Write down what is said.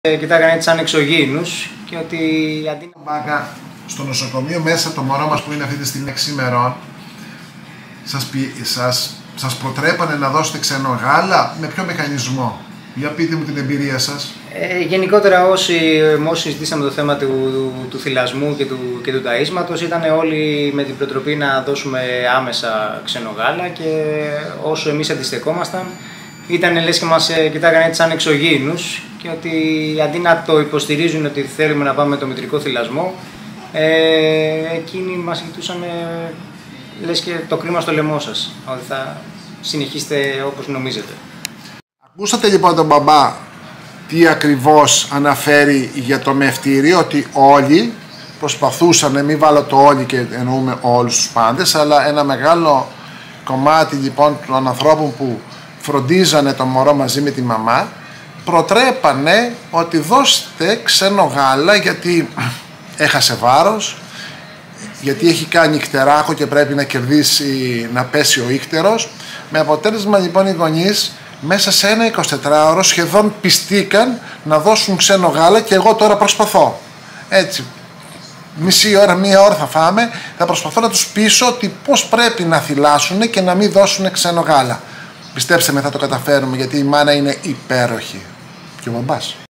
Κοιτάγανε σαν εξωγήινους και ότι αντί να... Μπάγκα, στο νοσοκομείο μέσα το μωρό μας που είναι αυτή τη στιγμή 6 ημερών, σας προτρέπανε να δώσετε ξένο γάλα, με ποιο μηχανισμό? Για πείτε μου την εμπειρία σας. Γενικότερα όσοι συζητήσαμε το θέμα του θυλασμού και του ταΐσματος, ήταν όλοι με την προτροπή να δώσουμε άμεσα ξένο γάλα, και όσο εμείς αντιστεκόμασταν ήταν λες και μας κοιτάγανε έτσι σαν εξωγήινους, και ότι αντί να το υποστηρίζουν ότι θέλουμε να πάμε με το μητρικό θυλασμό, εκείνοι μας κοιτούσαν λες και το κρίμα στο λαιμό σας, ότι θα συνεχίσετε όπως νομίζετε. Ακούσατε λοιπόν τον μπαμπά τι ακριβώς αναφέρει για το μευτήριο, ότι όλοι προσπαθούσαν, μην βάλω το όλοι και εννοούμε όλους τους πάντες, αλλά ένα μεγάλο κομμάτι λοιπόν των ανθρώπων που φροντίζανε το μωρό μαζί με τη μαμά, προτρέπανε ότι δώστε ξένο γάλα γιατί έχασε βάρος, γιατί έχει κάνει ικτεράκο και πρέπει να κερδίσει, να πέσει ο ίκτερος. Με αποτέλεσμα λοιπόν οι γονείς μέσα σε ένα 24ωρο σχεδόν πιστήκαν να δώσουν ξένο γάλα, και εγώ τώρα προσπαθώ έτσι μισή ώρα, μία ώρα θα φάμε, θα προσπαθώ να τους πείσω ότι πώς πρέπει να θυλάσουν και να μην δώσουν ξένο γάλα. Πιστέψτε με, θα το καταφέρουμε, γιατί η μάνα είναι υπέροχη και ο μπαμπάς.